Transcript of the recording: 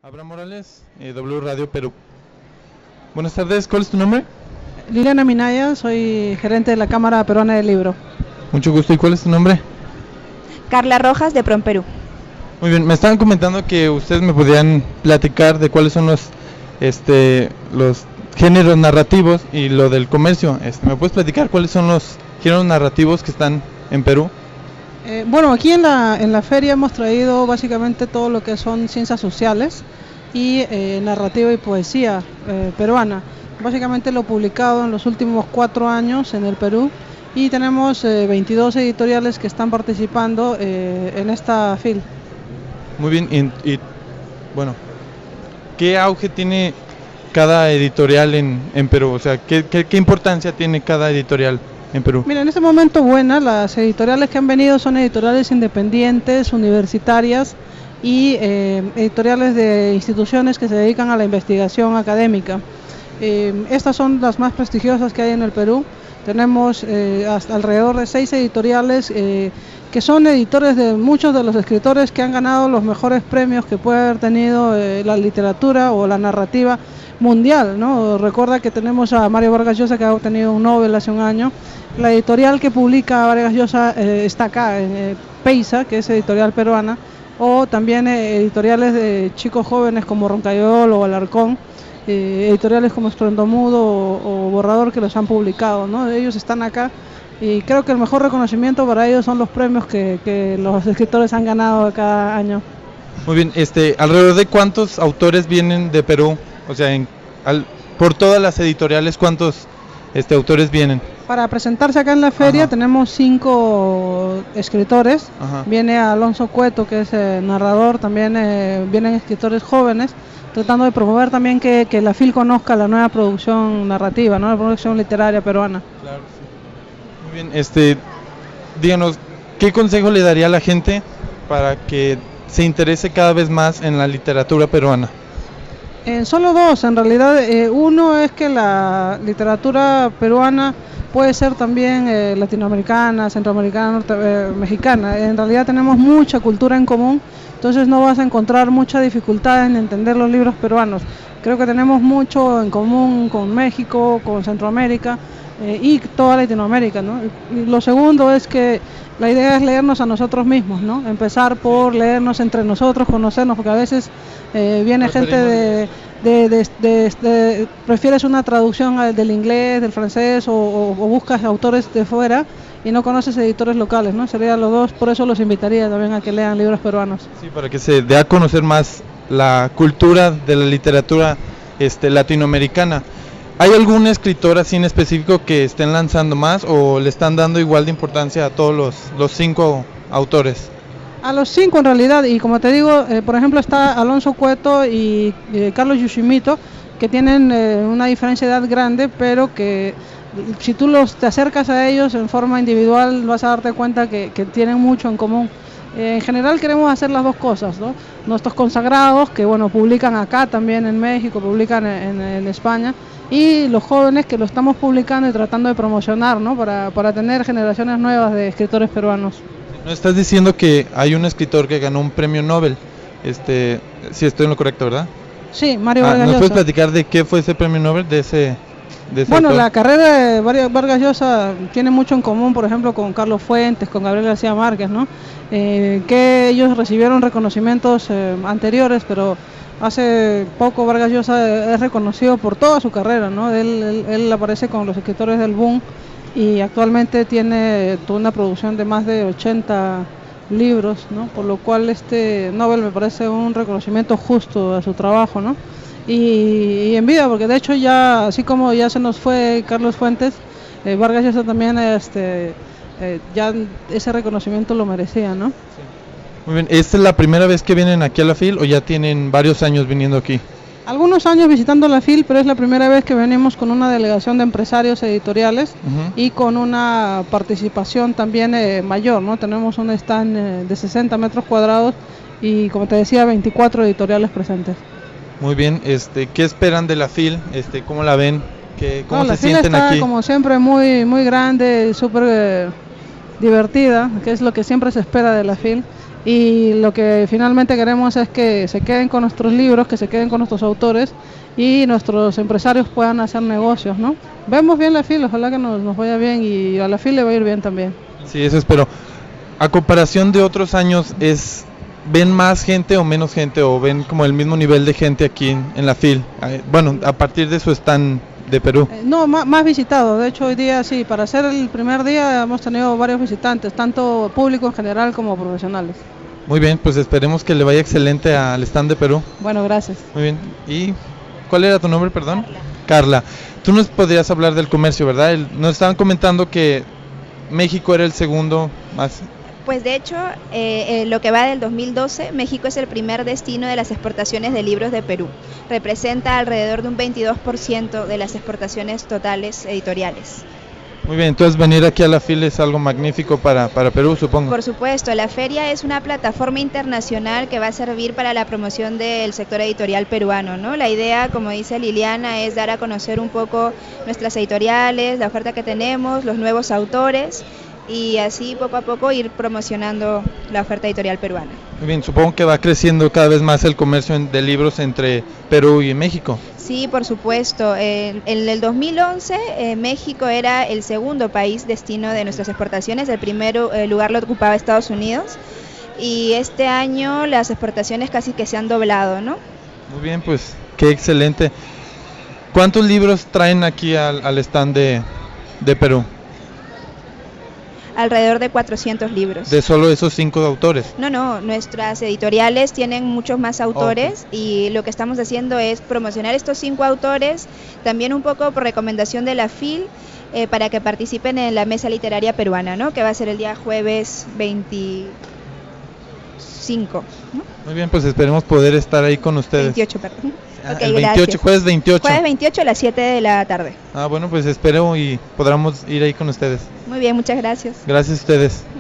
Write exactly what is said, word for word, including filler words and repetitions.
Abraham Morales, eh, W Radio Perú. Buenas tardes, ¿cuál es tu nombre? Liliana Minaya, soy gerente de la Cámara Peruana del Libro. Mucho gusto, ¿y cuál es tu nombre? Carla Rojas, de Prom Perú. Muy bien, me estaban comentando que ustedes me podían platicar de cuáles son los este los géneros narrativos y lo del comercio. Este, ¿me puedes platicar cuáles son los géneros narrativos que están en Perú? Eh, bueno, aquí en la, en la feria hemos traído básicamente todo lo que son ciencias sociales y eh, narrativa y poesía eh, peruana. Básicamente lo publicado en los últimos cuatro años en el Perú, y tenemos eh, veintidós editoriales que están participando eh, en esta fil. Muy bien, y, y bueno, ¿qué auge tiene cada editorial en, en Perú? O sea, ¿qué, qué, ¿qué importancia tiene cada editorial en Perú? Mira, en este momento buena, las editoriales que han venido son editoriales independientes, universitarias y eh, editoriales de instituciones que se dedican a la investigación académica. Eh, estas son las más prestigiosas que hay en el Perú. Tenemos eh, hasta alrededor de seis editoriales eh, que son editores de muchos de los escritores que han ganado los mejores premios que puede haber tenido eh, la literatura o la narrativa mundial, ¿no? Recuerda que tenemos a Mario Vargas Llosa, que ha obtenido un Nobel hace un año. La editorial que publica Vargas Llosa eh, está acá, en eh, Peisa, que es editorial peruana, o también eh, editoriales de chicos jóvenes como Roncayol o Alarcón, eh, editoriales como Estruendo Mudo o, o Borrador, que los han publicado, ¿no? Ellos están acá, y creo que el mejor reconocimiento para ellos son los premios que, que los escritores han ganado cada año. Muy bien, este, ¿alrededor de cuántos autores vienen de Perú? O sea, en, al, por todas las editoriales, ¿cuántos este, autores vienen? Para presentarse acá en la feria, ajá, tenemos cinco escritores. Ajá. Viene Alonso Cueto, que es eh, narrador, también eh, vienen escritores jóvenes, tratando de promover también que, que la fil conozca la nueva producción narrativa, ¿no? La producción literaria peruana. Claro, sí. Muy bien, este, díganos, ¿qué consejo le daría a la gente para que se interese cada vez más en la literatura peruana? Eh, solo dos, en realidad. Eh, uno es que la literatura peruana puede ser también eh, latinoamericana, centroamericana, norte, eh, mexicana. En realidad tenemos mucha cultura en común, entonces no vas a encontrar mucha dificultad en entender los libros peruanos. Creo que tenemos mucho en común con México, con Centroamérica eh, y toda Latinoamérica, ¿no? Y lo segundo es que la idea es leernos a nosotros mismos, ¿no? Empezar por leernos entre nosotros, conocernos, porque a veces eh, viene gente de, de, de, de, de, prefieres una traducción del inglés, del francés, o, o, o buscas autores de fuera y no conoces editores locales, ¿no? Serían los dos, por eso los invitaría también a que lean libros peruanos. Sí, para que se dé a conocer más la cultura de la literatura este, latinoamericana. ¿Hay algún escritor así en específico que estén lanzando más, o le están dando igual de importancia a todos los, los cinco autores? A los cinco en realidad, y como te digo, eh, por ejemplo está Alonso Cueto y eh, Carlos Yoshimito, que tienen eh, una diferencia de edad grande, pero que si tú los te acercas a ellos en forma individual vas a darte cuenta que, que tienen mucho en común. Eh, en general queremos hacer las dos cosas, ¿no? Nuestros consagrados, que bueno, publican acá también en México, publican en, en España, y los jóvenes que lo estamos publicando y tratando de promocionar, ¿no? Para, para tener generaciones nuevas de escritores peruanos. ¿No estás diciendo que hay un escritor que ganó un premio Nobel? Este, si estoy en lo correcto, ¿verdad? Sí, Mario ah, Vargas Llosa. ¿Nos puedes platicar de qué fue ese premio Nobel de ese, de ese Bueno, autor? La carrera de Vargas Llosa tiene mucho en común, por ejemplo, con Carlos Fuentes, con Gabriel García Márquez, ¿no? Eh, que ellos recibieron reconocimientos eh, anteriores, pero hace poco Vargas Llosa es reconocido por toda su carrera, ¿no? Él, él, él aparece con los escritores del boom y actualmente tiene toda una producción de más de ochenta libros, ¿no? Por lo cual este Nobel me parece un reconocimiento justo a su trabajo, ¿no? Y, y en vida, porque de hecho ya, así como ya se nos fue Carlos Fuentes, eh, Vargas Llosa también este, eh, ya ese reconocimiento lo merecía, ¿no? Sí. Muy bien, ¿esta es la primera vez que vienen aquí a la fil o ya tienen varios años viniendo aquí? Algunos años visitando la fil, pero es la primera vez que venimos con una delegación de empresarios editoriales uh-huh. y con una participación también eh, mayor, ¿no? Tenemos un stand eh, de sesenta metros cuadrados y, como te decía, veinticuatro editoriales presentes. Muy bien, este, ¿qué esperan de la fil? Este, ¿cómo la ven? ¿Qué, ¿Cómo no, se sienten está, aquí? Como siempre, muy, muy grande, súper eh, divertida, que es lo que siempre se espera de la fil. y lo que finalmente queremos es que se queden con nuestros libros, que se queden con nuestros autores y nuestros empresarios puedan hacer negocios, ¿no? Vemos bien la FIL, ojalá que nos, nos vaya bien y a la FIL le va a ir bien también. Sí, eso espero. A comparación de otros años, es ¿ven más gente o menos gente o ven como el mismo nivel de gente aquí en, en la FIL? Bueno, a partir de su stand de Perú. Eh, no, más, más visitado. De hecho, hoy día sí, para hacer el primer día hemos tenido varios visitantes, tanto público en general como profesionales. Muy bien, pues esperemos que le vaya excelente al stand de Perú. Bueno, gracias. Muy bien. ¿Y cuál era tu nombre, perdón? Carla. Carla. Tú nos podrías hablar del comercio, ¿verdad? El, nos estaban comentando que México era el segundo más. Pues de hecho, eh, eh, lo que va del dos mil doce, México es el primer destino de las exportaciones de libros de Perú. Representa alrededor de un veintidós por ciento de las exportaciones totales editoriales. Muy bien, entonces venir aquí a la FIL es algo magnífico para, para Perú, supongo. Por supuesto, la feria es una plataforma internacional que va a servir para la promoción del sector editorial peruano, ¿no? La idea, como dice Liliana, es dar a conocer un poco nuestras editoriales, la oferta que tenemos, los nuevos autores, y así poco a poco ir promocionando la oferta editorial peruana. Muy bien, supongo que va creciendo cada vez más el comercio de libros entre Perú y México. Sí, por supuesto. En, en el dos mil once eh, México era el segundo país destino de nuestras exportaciones, el primer eh, lugar lo ocupaba Estados Unidos, y este año las exportaciones casi que se han doblado, ¿no? Muy bien, pues qué excelente. ¿Cuántos libros traen aquí al, al stand de, de Perú? Alrededor de cuatrocientos libros. ¿De solo esos cinco autores? No, no, nuestras editoriales tienen muchos más autores, okay. Y lo que estamos haciendo es promocionar estos cinco autores, también un poco por recomendación de la FIL, eh, para que participen en la mesa literaria peruana, ¿no? Que va a ser el día jueves veinticinco, ¿no? Muy bien, pues esperemos poder estar ahí con ustedes. veintiocho, perdón. Ah, Okay, el veintiocho, jueves veintiocho. Jueves veintiocho a las siete de la tarde. Ah, bueno, pues espero y podamos ir ahí con ustedes. Muy bien, muchas gracias. Gracias a ustedes.